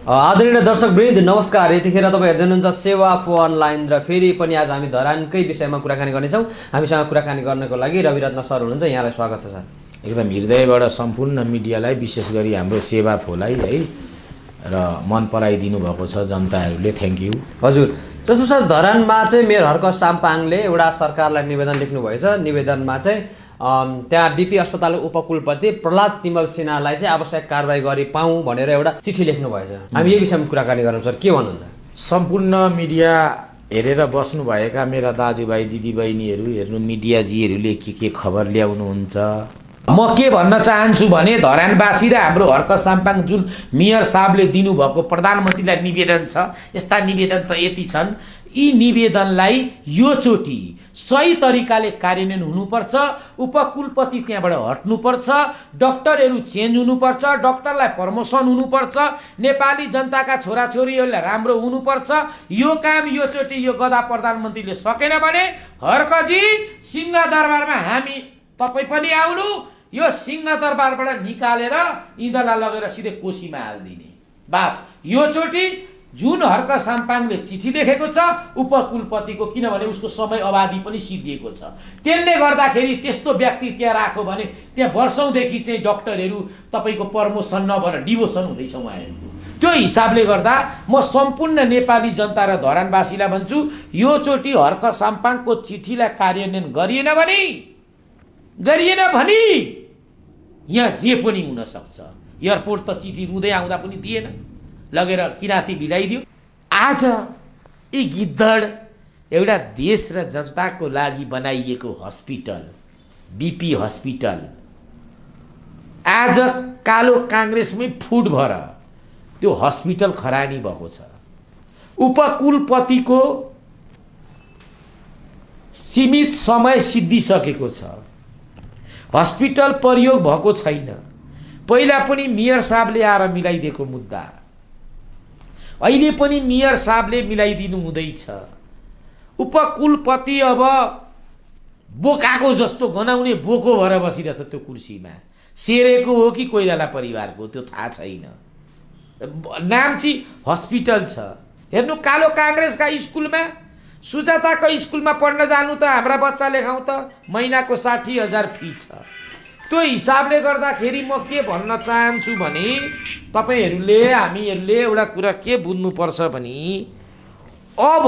आदरणीय दर्शकवृन्द नमस्कार। यतिखेर तपाईं हेर्दै हुनुहुन्छ सेवा फो अनलाइन र फेरि पनि आज हामी धरानकै विषयमा कुराकानी गर्नेछौँ। हामीसँग कुराकानी गर्नको लागि रविरत्न सर हुनुहुन्छ। यहाँलाई स्वागत छ सर। एकदम हृदयबाट सम्पूर्ण मिडियालाई विशेष गरी हाम्रो सेवा फोलाई है र मन पराइदिनु भएको छ जनताहरूले, थ्याङ्क यू। हजुर, जस्तो सर धरानमा चाहिँ मेयर हर्क साम्पाङले एउटा सरकारलाई निवेदन लेख्नुभएछ। निवेदनमा चाहिँ त्यहाँ बिपी अस्पताल उपकुलपति प्रहलाद तिमल सिन्हालाई चाहिँ आवश्यक कारबाही गरी पाऊँ भनेर एउटा चिठी लेख्नुभएछ। हामी यही विषयमा कुराकानी गरौँ सर, के भन्नुहुन्छ? सम्पूर्ण मिडिया हेरेर बस्नुभएका मेरा दाजुभाइ दिदीबहिनीहरू, हेर्नु मिडियाजीहरूले के खबर ल्याउनुहुन्छ। म के भन्न चाहन्छु भने धरानवासी र हाम्रो हर्क साम्पाङ जुन मेयर साहबले दिनुभएको प्रधानमन्त्रीलाई निवेदन छ, यस्ता निवेदन त यति छन्। यी निवेदनलाई योचोटि सही तरिकाले कार्यान्वयन हुनुपर्छ। उपकुलपति त्यहाँबाट हट्नुपर्छ, डाक्टरहरू चेन्ज हुनुपर्छ, डाक्टरलाई प्रमोसन हुनुपर्छ, नेपाली जनताका छोराछोरीहरूलाई राम्रो हुनुपर्छ। यो काम योचोटि यो गधा प्रधानमन्त्रीले सकेन भने हर्कजी सिंहदरबारमा हामी तपाईँ पनि आउनु, यो सिंहदरबारबाट निकालेर यिनीहरूलाई लगेर सिधै कोसीमा हालिदिने। बास योचोटि जुन हर्क साम्पाङले चिठी लेखेको छ उपकुलपतिको, किनभने उसको समय अवधि पनि सिद्धिएको छ, त्यसले गर्दाखेरि त्यस्तो व्यक्ति त्यहाँ राख्यो भने त्यहाँ वर्षौँदेखि चाहिँ डाक्टरहरू तपाईँको प्रमोसन नभएर डिभोसन हुँदैछ उहाँहरूको। त्यो हिसाबले गर्दा म सम्पूर्ण नेपाली जनता र धरानवासीलाई भन्छु, योचोटि हर्क साम्पाङको चिठीलाई कार्यान्वयन गरिएन भने यहाँ जे पनि हुनसक्छ। एयरपोर्ट त चिठी रुँदै आउँदा पनि दिएन, लगेर किराती भिडाइदियो। आज यी गिद्धड एउटा देश र जनताको लागि बनाइएको हस्पिटल, बिपी हस्पिटल, आज कालो काङ्ग्रेसमै फुट भएर त्यो हस्पिटल खरानी भएको छ। उपकुलपतिको सीमित समय सिद्धिसकेको छ, हस्पिटल प्रयोग भएको छैन। पहिला पनि मेयर साहबले आएर मिलाइदिएको मुद्दा, अहिले पनि मेयर साहबले मिलाइदिनु हुँदैछ। उपकुलपति अब बोकाको जस्तो गनाउने बोको भएर बसिरहेछ त्यो कुर्सीमा। सेरेको हो कि कोइराला परिवारको त्यो थाहा छैन। नाम चाहिँ हस्पिटल छ। हेर्नु, कालो काङ्ग्रेसका स्कुलमा, सुजाताको स्कुलमा पढ्न जानु त हाम्रा बच्चा लेखाउँ त महिनाको 60,000 फी छ। त्यो हिसाबले गर्दाखेरि म के भन्न चाहन्छु भने तपाईँहरूले, हामीहरूले एउटा कुरा के बुझ्नुपर्छ भने अब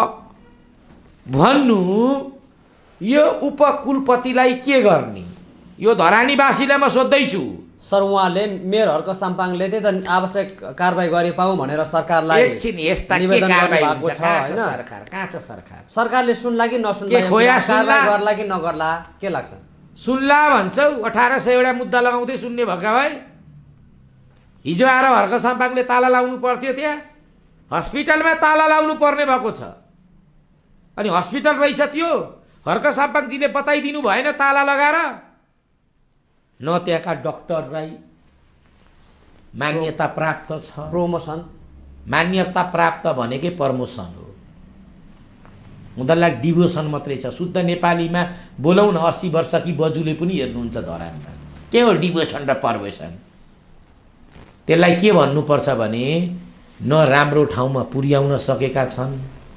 भन्नु यो उपकुलपतिलाई के गर्ने, यो धरानीवासीलाई म सोध्दैछु। सर, उहाँले मेयर हर्क साम्पाङले त्यही त आवश्यक कारबाही गरी पाऊँ भनेर सरकारलाई एकछिन यस्ता के कारबाही हुन्छ? कहाँ छ सरकार? सरकारले सुन्ला कि नसुन्ला, गर्ला कि नगर्ला, के लाग्छ? सुन्ला भन्छौ, 1800 एउटा मुद्दा लगाउँदै सुन्ने भएका भए हिजो आएर हर्क साम्पाङले ताला लाउनु पर्थ्यो। त्यहाँ हस्पिटलमा ताला लाउनु पर्ने भएको छ। अनि हस्पिटल रहेछ त्यो, हर्क साम्पाङजीले बताइदिनु भएन ताला लगाएर। न त्यहाँका डाक्टरलाई मान्यता प्राप्त छ, प्रमोसन, मान्यता प्राप्त भनेकै प्रमोसन हो, उनीहरूलाई डिभोसन मात्रै छ। शुद्ध नेपालीमा बोलौँ न, 80 वर्षकी बजुले पनि हेर्नुहुन्छ धरानमा, के हो डिभोसन र प्रमोसन? त्यसलाई के भन्नुपर्छ भने न राम्रो ठाउँमा पुर्याउन सकेका छन्,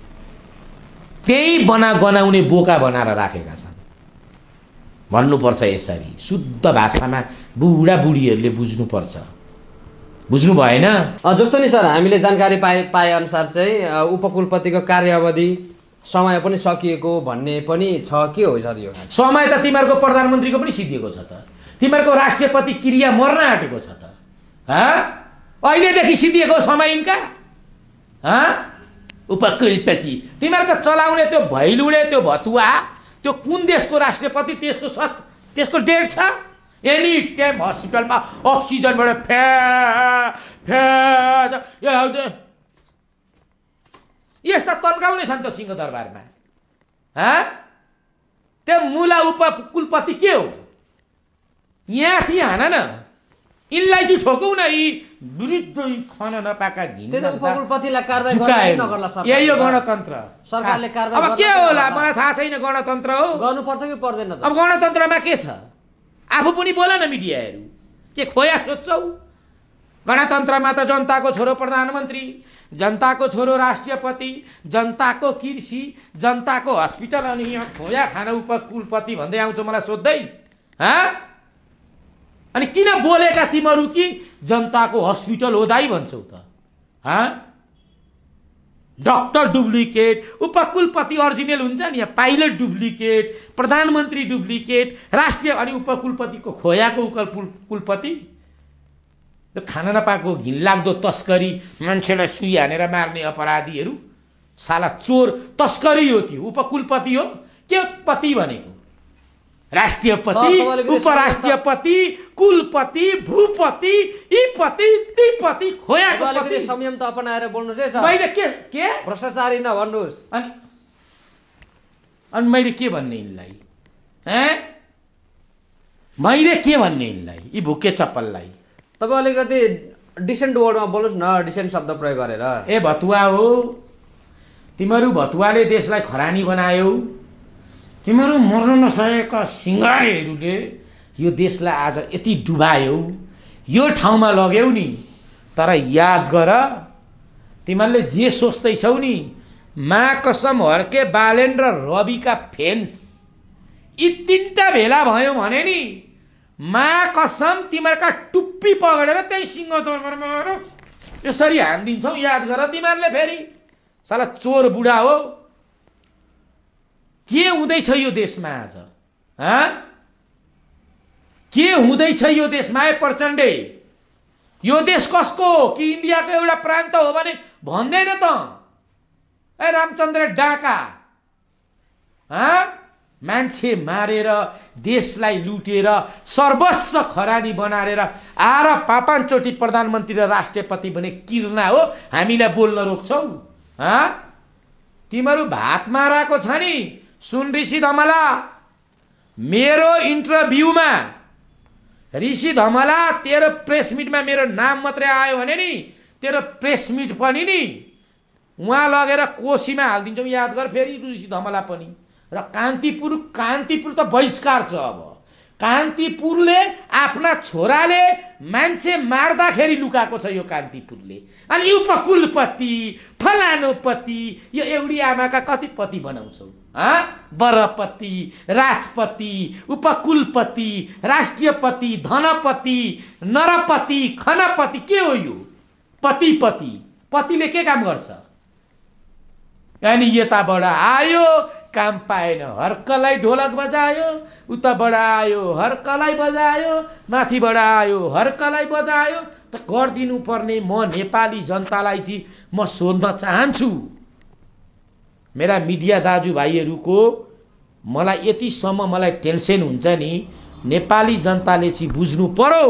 त्यही गनाउने बोका बनाएर राखेका छन्। भन्नुपर्छ यसरी शुद्ध भाषामा, बुढाबुढीहरूले बुझ्नुपर्छ। बुझ्नु भएन? जस्तो नि सर, हामीले जानकारी पाए अनुसार चाहिँ उपकुलपतिको कार्यावधि समय पनि सकिएको भन्ने पनि छ। के हो सर यो समय? त तिमीहरूको प्रधानमन्त्रीको पनि सिद्धिएको छ त, तिमीहरूको राष्ट्रपति क्रिया मर्न आँटेको छ त। अहिलेदेखि सिद्धिएको समय यिनका उपकुलपति तिमीहरूको चलाउने त्यो भैलुडे, त्यो भतुवा, त्यो कुन देशको राष्ट्रपति, त्यसको डेट छ। एनी टाइम हस्पिटलमा अक्सिजनबाट यस्ता तन्काउने छन् त सिंहदरबारमा। त्यो मुला उपकुलपति के हो? यहाँ चाहिँ हान न, यिनलाई चाहिँ ठोकौँ न। यी वृद्ध खान नपाएका उपकुलपतिलाई कारबाही नगर्ला सर, यही हो गणतन्त्र। सरकारले कारबाही अब के होला मलाई थाहा छैन, गणतन्त्र हो, गर्नुपर्छ कि पर्दैन? अब गणतन्त्रमा के छ? आफू पनि बोल न मिडियाहरू, के खोया सोध्छौ? गणतन्त्रमा त जनताको छोरो प्रधानमन्त्री, जनताको छोरो राष्ट्रपति, जनताको कृषि, जनताको हस्पिटल, अनि यहाँ खोया खाना उपकुलपति भन्दै आउँछ मलाई सोध्दै। अनि किन बोलेका तिमीहरू कि जनताको हस्पिटल हो दाइ भन्छौ त? डक्टर डुप्लिकेट, उपकुलपति अरिजिनल हुन्छ नि, यहाँ पाइलट डुप्लिकेट, प्रधानमन्त्री डुप्लिकेट, राष्ट्रिय अनि उपकुलपतिको खोयाको कुलपति। खाना नपाएको घिनलाग्दो तस्करी, मान्छेलाई सुई हानेर मार्ने अपराधीहरू, साला चोर तस्करी हो त्यो। उपकुलपति हो के पति भनेको? राष्ट्रियपति, उपराष्ट्रियपति, कुलपति, भूपति, इपति, तिपति, खोयाको पति। संयम त अपनाएर बोल्नुस् है सर। मैले के भ्रष्टाचारी नभन्नुस्। अनि मैले के भन्ने यिनलाई? मैले के भन्ने यिनलाई, यी भुके चप्पललाई? तपाईँ अलिकति डिसेन्ट वर्डमा बोल्नुहोस् न, डिसेन्ट शब्द प्रयोग गरेर। ए भतुवा हो, तिमीहरू भतुवाले देशलाई खरानी बनायौ। तिमीहरू मर्न नसकेका सिङ्गारेहरूले यो देशलाई आज यति डुबायौ, यो ठाउँमा लग्यौ नि। तर याद गर, तिमीहरूले जे सोच्दैछौ नि, मा कसम, हर्के, बालेन र रविका फेन्स यी तीनटा भेला भयो भने नि, मा कसम तिमीहरूका टुप्पी पगडेर त्यही सिंहदरबारमा गएर यसरी हानिदिन्छौ। याद गर तिमीहरूले फेरि। साला चोर बुढा हो। के हुँदैछ यो देशमा आज? के हुँदैछ यो देशमा? प्रचण्डे, यो देश कसको हो? कि इन्डियाको एउटा प्रान्त हो भने भन्दैन त? ए रामचन्द्र डाका, मान्छे मारेर, देशलाई लुटेर, सर्वस्व खरानी बनाएर आएर पाँचचोटि प्रधानमन्त्री र राष्ट्रपति भने किर्ना हो, हामीलाई बोल्न रोक्छौ? तिमीहरू भात माराको छ नि। सुन ऋषि धमला, मेरो इन्टरभ्यूमा ऋषि धमला तेरो प्रेस मिटमा मेरो नाम मात्रै आयो भने नि, तेरो प्रेस मिट पनि नि उहाँ लगेर कोसीमा हालिदिन्छौँ। याद गर फेरि ऋषि धमला पनि। र कान्तिपुर त बहिष्कार छ। अब कान्तिपुरले आफ्ना छोराले मान्छे मार्दाखेरि लुकाएको छ यो कान्तिपुरले। अनि उपकुलपति, फलानुपति, यो एउटी आमाका कति पति बनाउँछौ? बरपति, राजपति, उपकुलपति, राष्ट्रियपति, धनपति, नरपति, खनपति, के हो यो? पति। पतिले के काम गर्छ? अनि यताबाट आयो, काम पाएन, हर्कलाई ढोलक बजायो, उताबाट आयो हर्कलाई बजायो, माथिबाट आयो हर्कलाई बजायो। त गरिदिनु पर्ने म नेपाली जनतालाई चाहिँ म सोध्न चाहन्छु, मेरा मिडिया दाजुभाइहरूको, मलाई यतिसम्म मलाई टेन्सन हुन्छ नि, नेपाली जनताले चाहिँ बुझ्नु पर्यो,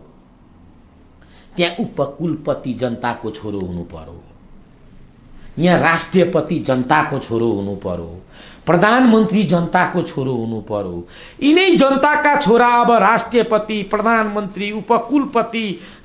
त्यहाँ उपकुलपति जनताको छोरो हुनु पर्यो, यहाँ राष्ट्रपति जनताको छोरो हुनु पर्यो, प्रधानमन्त्री जनताको छोरो हुनु पर्यो। यिनै जनताका छोरा अब राष्ट्रपति, प्रधानमन्त्री, उपकुलपति,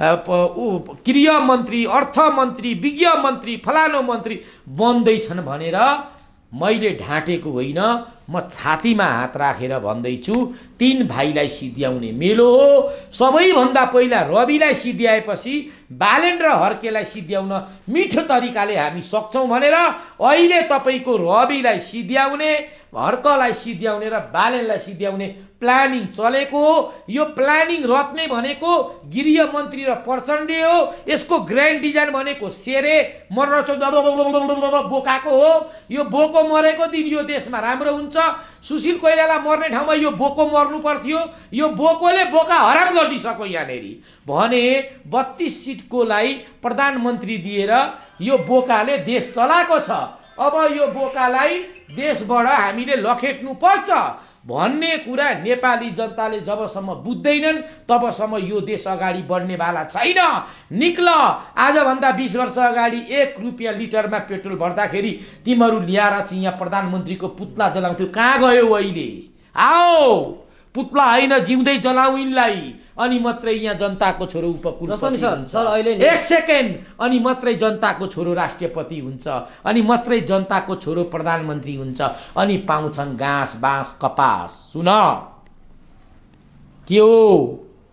गृहमन्त्री, अर्थमन्त्री, विज्ञ मन्त्री, फलानु मन्त्री बन्दैछन् भनेर मैले ढाँटेको होइन, म छातीमा हात राखेर भन्दैछु। तीन भाइलाई सिद्ध्याउने मेलो हो। सबैभन्दा पहिला रविलाई सिद्ध्याएपछि बालेन र हर्केलाई सिद्ध्याउन मिठो तरिकाले हामी सक्छौँ भनेर अहिले तपाईँको रविलाई सिद्ध्याउने, हर्कलाई सिद्ध्याउने र बालेनलाई सिद्ध्याउने प्लानिङ चलेको हो। यो प्लानिङ रत्ने भनेको गृहमन्त्री र प्रचण्डे हो। यसको ग्रान्ड डिजाइन भनेको शेरे मर्न बोकाको हो। यो बोको मरेको दिन यो देशमा राम्रो हुन्छ। सुशील कोइराला मर्ने ठाउँमा यो बोको मर्नु पर्थ्यो। यो बोकोले बोका हराम गरिदिसक्यो यहाँनेरि भने 32 सिटकोलाई प्रधानमन्त्री दिएर यो बोकाले देश चलाएको छ। अब यो बोकालाई देशबाट हामीले लखेट्नु पर्छ भन्ने कुरा नेपाली जनताले जबसम्म बुझ्दैनन् तबसम्म यो देश अगाडि बढ्नेवाला छैन। निक्ल, आजभन्दा 20 वर्ष अगाडि 1 रुपियाँ लिटरमा पेट्रोल भर्दाखेरि तिमीहरू ल्याएर चाहिँ यहाँ प्रधानमन्त्रीको पुत्ला जलाउँथ्यो। कहाँ गयो अहिले? आओ, पुत्ला होइन जिउँदै जलाऊ यिनलाई, अनि मात्रै यहाँ जनताको छोरो उपकुलपति हुन्छ। अहिले 1 सेकेन्ड, अनि मात्रै जनताको छोरो राष्ट्रपति हुन्छ, अनि मात्रै जनताको छोरो प्रधानमन्त्री हुन्छ, अनि पाउँछन् घाँस बाँस कपास। सुन के हो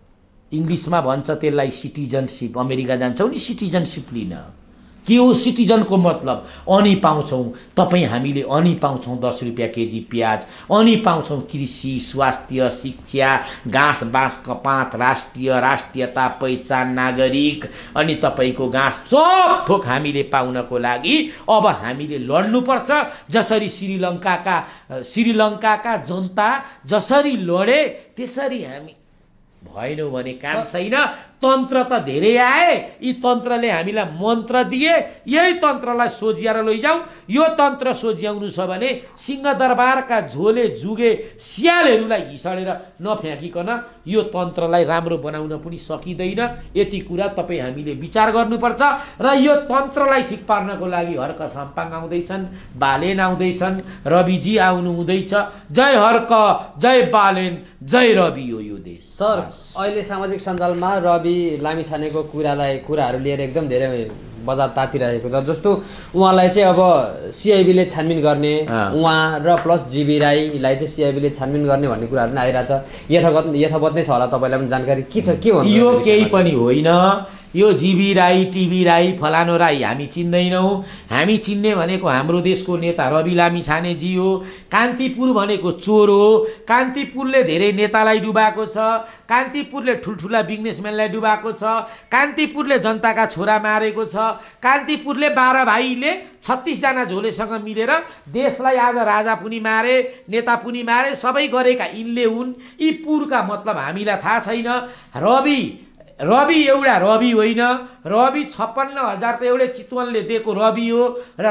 इङ्ग्लिसमा भन्छ त्यसलाई सिटिजनसिप। अमेरिका जान्छौ नि सिटिजनसिप लिन, के हो सिटिजनको मतलब? अनि पाउँछौँ तपाईँ हामीले अनि पाउँछौँ 10 रुपियाँ केजी प्याज, अनि पाउँछौँ कृषि, स्वास्थ्य, शिक्षा, घाँस बाँस कपात, राष्ट्रियता, पहिचान, नागरिक, अनि तपाईँको घाँस सब थोक हामीले पाउनको लागि अब हामीले लड्नुपर्छ। जसरी श्रीलङ्काका जनता जसरी लडे त्यसरी हामी भएनौँ भने काम छैन। तन्त्र त धेरै आए, यी तन्त्रले हामीलाई मन्त्र दिए, यही तन्त्रलाई सोझ्याएर लैजाउँ। यो तन्त्र सोझ्याउनु छ भने सिंहदरबारका झोले जुगे स्यालहरूलाई घिसडेर नफ्याँकिकन यो तन्त्रलाई राम्रो बनाउन पनि सकिँदैन। यति कुरा तपाईँ हामीले विचार गर्नुपर्छ। र यो तन्त्रलाई ठिक पार्नको लागि हर्क साम्पाङ आउँदैछन्, बालेन आउँदैछन्, रविजी आउनु हुँदैछ। जय हर्क, जय बालेन, जय रवि हो यो देश। सर, अहिले सामाजिक सञ्जालमा रवि लामिछानेको कुराहरू लिएर एकदम धेरै बजार तातिरहेको छ। जस्तो उहाँलाई चाहिँ अब सिआइबीले छानबिन गर्ने, उहाँ र प्लस जीबी राईलाई चाहिँ सिआइबीले छानबिन गर्ने भन्ने कुराहरू पनि आइरहेछ। यथावत नै छ होला? तपाईँलाई पनि जानकारी के छ? के भन्नु? यो केही पनि होइन। यो जीबी राई, टिबी राई, फलानो राई हामी चिन्दैनौँ। हामी चिन्ने भनेको हाम्रो देशको नेता रवि लामिछानेजी हो। कान्तिपुर भनेको चोर हो। कान्तिपुरले धेरै नेतालाई डुबाएको छ। कान्तिपुरले ठुल्ठुला बिजनेसम्यानलाई डुबाएको छ। कान्तिपुरले जनताका छोरा मारेको छ। कान्तिपुरले 12 भाइले 36 जना झोलेसँग मिलेर देशलाई आज राजा पनि मारे, नेता पनि मारे, सबै गरेका यिनले हुन्। यी पुरका मतलब हामीलाई थाहा छैन। रवि एउटा रवि होइन, रवि 56,000 त एउटै चितवनले दिएको रवि हो। र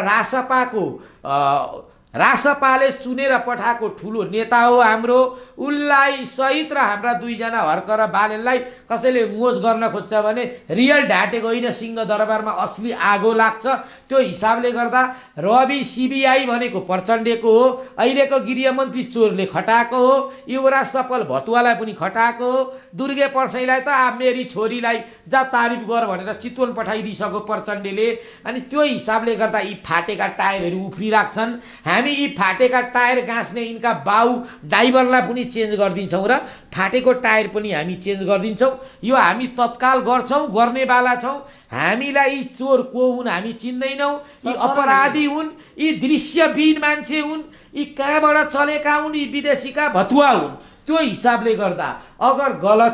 रासपाले चुनेर पठाएको ठुलो नेता हो हाम्रो। उसलाई सहित र हाम्रा 2 जना हर्क र बालेनलाई कसैले मोज गर्न खोज्छ भने रियल ढाँटेको होइन, सिंहदरबारमा असली आगो लाग्छ। त्यो हिसाबले गर्दा रवि सिबिआई भनेको प्रचण्डको हो। अहिलेको गृहमन्त्री चोरले खटाएको हो। युवराज सफल भतुवालाई पनि खटाएको हो। दुर्गे पर्सैलाई त मेरी छोरीलाई जा तारिफ गर भनेर चितवन पठाइदिइसक्यो प्रचण्डले। अनि त्यो हिसाबले गर्दा यी फाटेका टायरहरू उफ्रिराख्छन्। हामी यी फाटेका टायर गाँच्ने यिनका बाउ ड्राइभरलाई पनि चेन्ज गरिदिन्छौँ र फाटेको टायर पनि हामी चेन्ज गरिदिन्छौँ। यो हामी तत्काल गर्छौँ, गर्नेवाला छौँ। हामीलाई यी चोर को हुन् हामी चिन्दैनौँ। यी अपराधी हुन्, यी दृश्यविहीन मान्छे हुन्, यी कहाँबाट चलेका हुन्, यी विदेशीका भतुवा हुन्। त्यो हिसाबले गर्दा अगर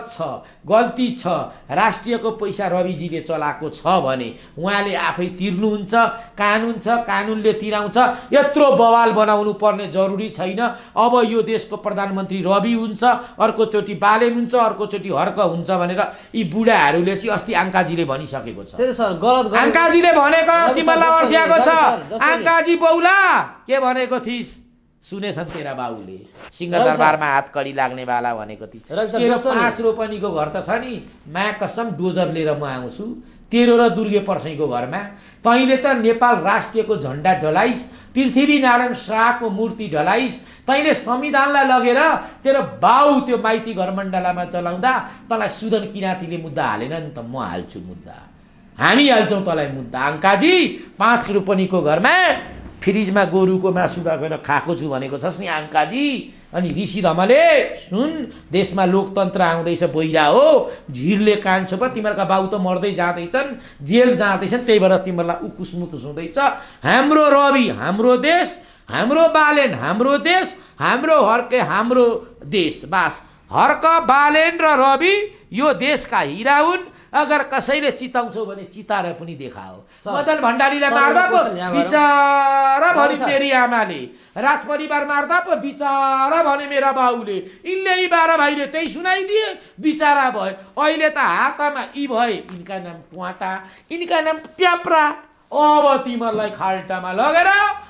गल्ती छ, राष्ट्रियको पैसा रविजीले चलाएको छ भने उहाँले आफै तिर्नुहुन्छ। कानुन छ, कानुनले तिराउँछ। यत्रो बवाल बनाउनु पर्ने जरुरी छैन। अब यो देशको प्रधानमन्त्री रवि हुन्छ, अर्कोचोटि बालेन हुन्छ, अर्कोचोटि हर्क हुन्छ भनेर यी बुढाहरूले चाहिँ अस्ति आङ्काजीले भनिसकेको छ। आङ्काजीले भनेको तिमीलाई अर्थ्याएको छ। आङ्काजी बौला के भनेको थिइस्? सुनेछन् तेरा बाउले सिंहदरबारमा हात कडी लाग्नेवाला भनेको थिइस्। तेरो 5 रोपनीको घर त छ नि, मा कसम डोजर लिएर म आउँछु तेरो र दुर्गे पर्सैको घरमा। तैँले त नेपाल राष्ट्रियको झन्डा ढलाइस्, पृथ्वीनारायण शाहको मूर्ति ढलाइस्। तैँले संविधानलाई लगेर तेरो बाउ त्यो माइती घर मण्डलामा चलाउँदा तँलाई सुदन किराँतीले मुद्दा हालेन नि त, म हाल्छु मुद्दा। हामी हाल्छौँ तँलाई मुद्दा। अङ्काजी 5 रोपनीको घरमा फ्रिजमा गोरुको मासु राखेर खाएको छु भनेको छस् नि अङ्काजी। अनि ऋषि धमले सुन, देशमा लोकतन्त्र आउँदैछ बहिरा हो, झिरले कान्छो पो तिमीहरूका बाउ त मर्दै जाँदैछन्, जेल जाँदैछन्, त्यही भएर तिमीहरूलाई उकुसमुकुस हुँदैछ। हाम्रो रवि हाम्रो देश, हाम्रो बालेन हाम्रो देश, हाम्रो हर्के हाम्रो देश। बास हर्क, बालेन र रवि यो देशका हिरा हुन्। अगर कसैले चिताउँछौ भने चिताएर पनि देखाओ। मदन भण्डारीलाई मार्दा पो बिचारा भने मेरी आमाले, राज परिवार मार्दा पो बिचारा भने मेरा बाउले, यिनले यी 12 भाइले त्यही सुनाइदिए, बिचारा भए। अहिले त हातमा यी भए, यिनका नाम ट्वाटा, यिनका नाम प्याप्रा। अब तिमीहरूलाई खाल्टामा लगेर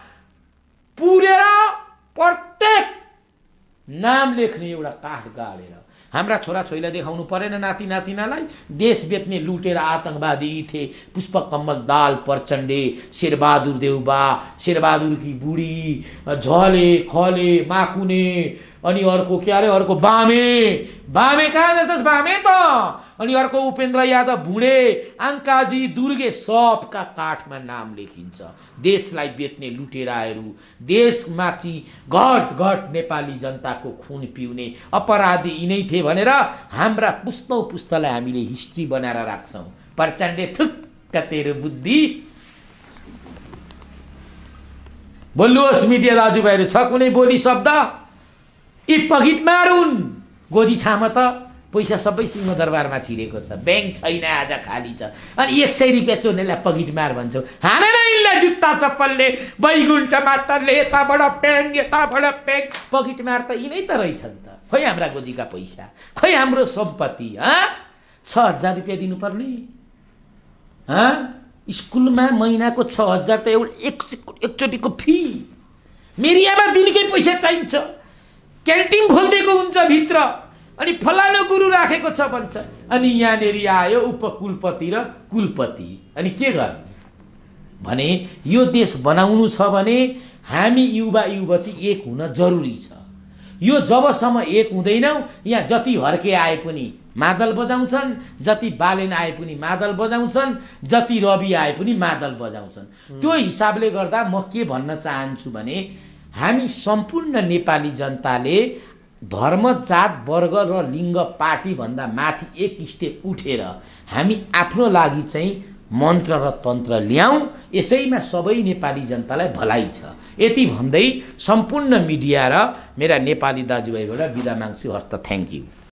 पुरेर प्रत्येक नाम लेख्ने एउटा काठ गाडेर हाम्रा छोराछोरीलाई देखाउनु परेन। नाति नातिनालाई देश बेच्ने लुटेर आतंकवादी थिए पुष्पकमल दाल प्रचण्डे, शेरबहादुर देउबा, शेरबहादुर की बुढी, झले खले माकुने, अनि अर्को के अरे अर्को बामे बामे कहाँ जान्छस् बामे त अनि अर्को उपेन्द्र यादव भुँडे अङ्काजी दुर्गे सबका काठमा नाम लेखिन्छ देशलाई बेच्ने लुटेराहरू देशमाथि घट घट नेपाली जनताको खुन पिउने अपराधी यिनै थिए भनेर हाम्रा पुस्तौँ पुस्तालाई हामीले हिस्ट्री बनाएर राख्छौँ प्रचण्डे थुक्क तेरो बुद्धि बोल्नुहोस् मिडिया दाजुभाइहरू छ कुनै बोली शब्द यी पगिट मारुन् गोजी छाम त पैसा सबै सिंहदरबारमा छिरेको छ ब्याङ्क छैन आज खाली छ अनि 100 रुपियाँ चोर्नेलाई पगिट मार भन्छौ हानेर यिनलाई जुत्ता चप्पलले बैगुन टमाटरले यताबाट प्याङ पगिट मार त यिनै त रहेछन् त खोइ हाम्रा गोजीका पैसा खोइ हाम्रो सम्पत्ति 6000 रुपियाँ दिनुपर्ने स्कुलमा महिनाको 6000 त एकचोटिको फी मिडियामा दिनकै पैसा चाहिन्छ क्यान्टिन खोलिदिएको हुन्छ भित्र अनि फलानु गुरु राखेको छ भन्छ अनि यहाँनेरि आयो उपकुलपति र कुलपति अनि के गर्ने भने यो देश बनाउनु छ भने हामी युवा युवती एक हुन जरुरी छ यो जबसम्म एक हुँदैनौँ यहाँ जति हर्के आए पनि मादल बजाउँछन् जति बालेन आए पनि मादल बजाउँछन् जति रवि आए पनि मादल बजाउँछन् त्यो हिसाबले गर्दा म के भन्न चाहन्छु भने हामी सम्पूर्ण नेपाली जनताले धर्म जात वर्ग र लिङ्ग पार्टी भन्दा माथि एक स्टेप उठेर हामी आफ्नो लागि चाहिँ मन्त्र र तन्त्र ल्याउँ यसैमा सबै नेपाली जनतालाई भलाइ छ यति भन्दै सम्पूर्ण मिडिया र मेरा नेपाली दाजुभाइबाट बिदा माग्छु हस्त थ्याङ्क यू